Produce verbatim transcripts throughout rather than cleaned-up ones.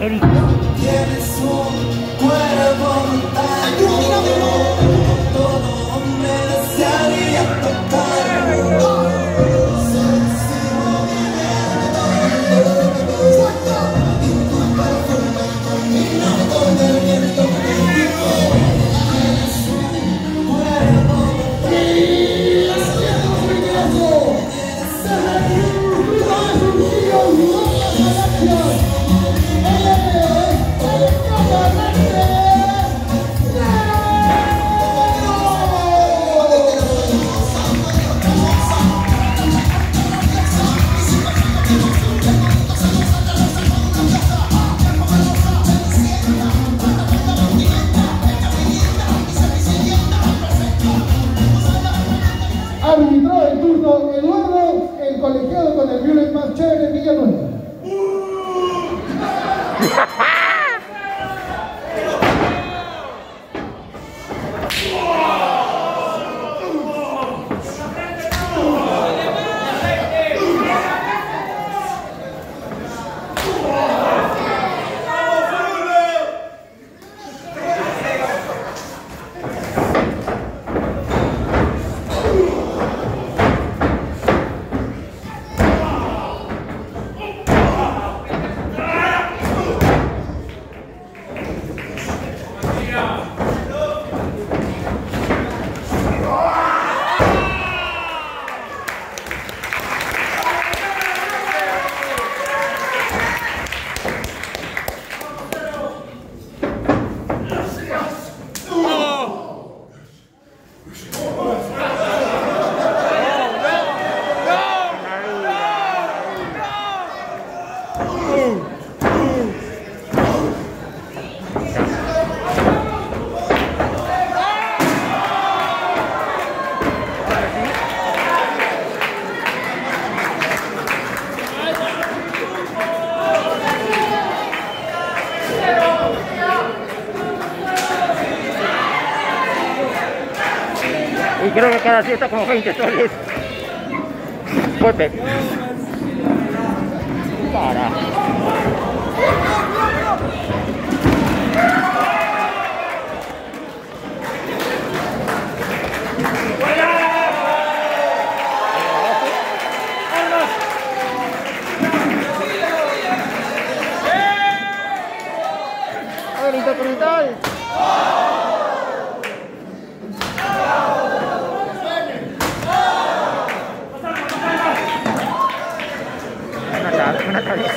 ¿Qué dijo? Tienes un cuerpo montaño, todo hombre desearía tocarlo. Arbitró el turno Eduardo, el colegiado con el violet más chévere de Villanueva. Y creo que cada fiesta como veinte soles. Fuerte. Para. El intercontinental. Una cabeza.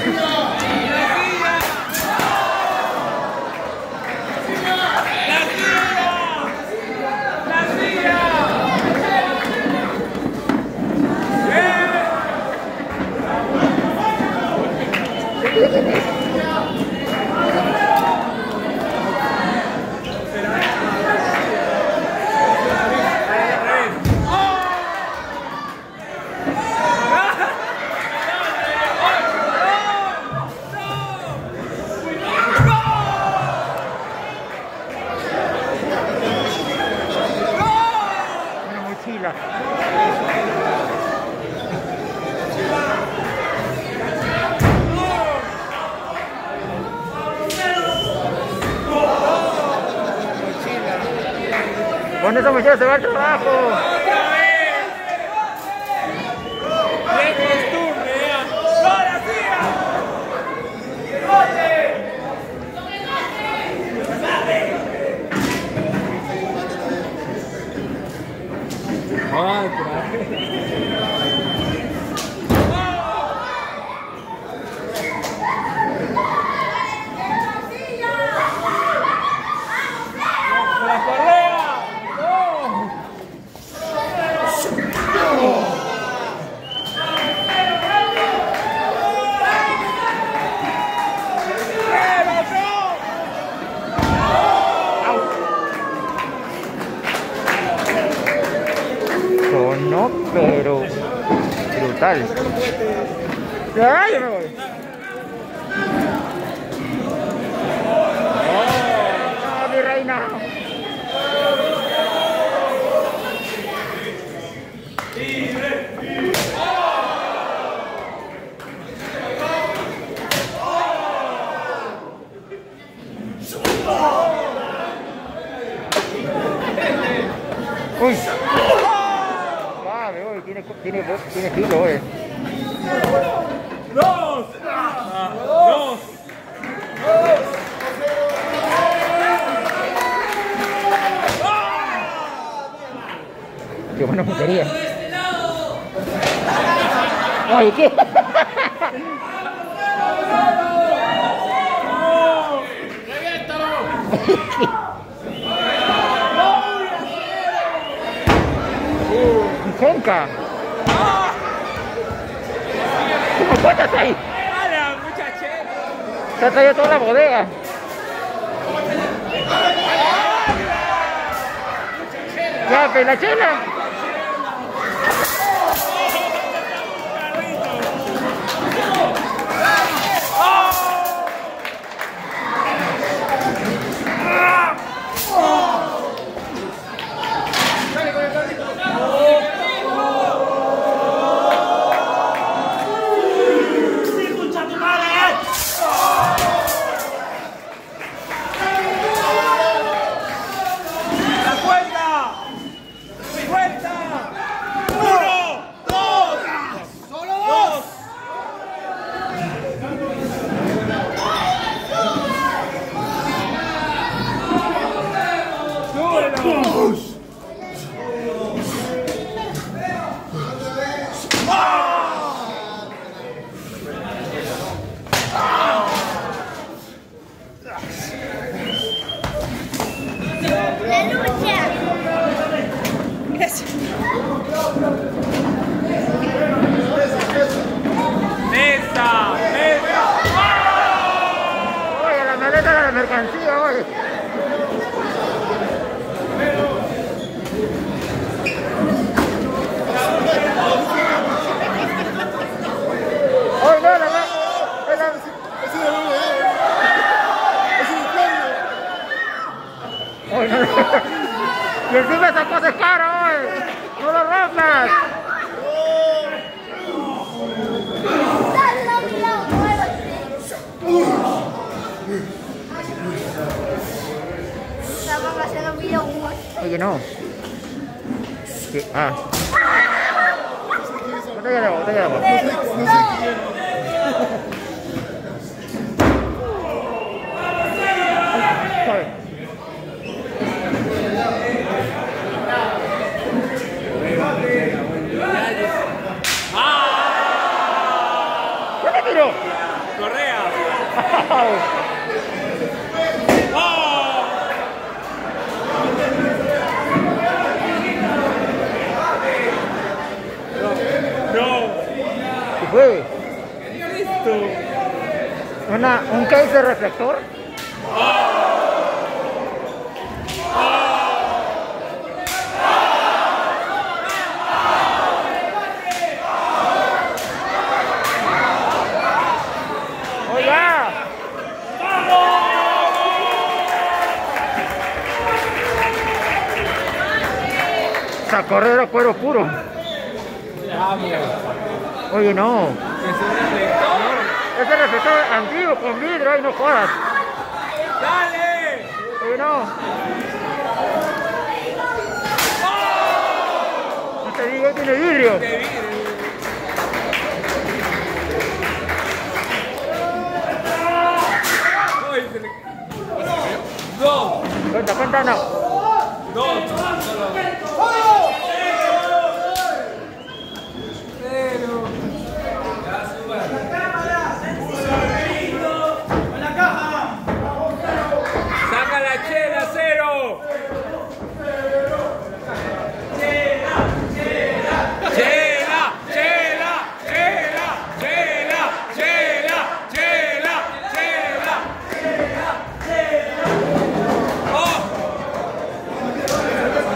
Con esa mochila se va al trabajo. No, pero brutal. ¡Ay, yo me voy! ¡Oh, mi reina! Tiene estilo, oye. ¡Dos! Ah, ¡Dos! Qué buena puntería. Ay, ¿qué? ¡Fonca! ¿Cómo cuentas ahí? ¡Hala, muchachero! Se ha traído toda la bodega. Ya, pues la chela. Mercancía hoy. Hoy no, la la hoy no. Y encima esa cosa es cara hoy. No lo rompas. Oye, no. ¿Qué? Ah. Botella de agua, botella de agua. ¿Qué te tiró? Correa. ¿Qué fue? ¿Qué es esto? Una, ¿Un case de reflector? ¡Oh, ya! ¡Esa correra cuero puro! Oye, no. ¿Es un reflector? Es el reflector antiguo con vidrio, ay, no jodas. ¡Dale! Oye, no. No te digo, tiene vidrio. De vidrio. Ay, se le- Dos. Cuenta, cuenta, no. Dos. Solo. Cero. Saca la chela, cero. Chela, chela, chela, chela, chela, chela, chela, chela. Oh.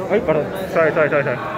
Ay, perdón. Sorry, sorry, sorry, sorry.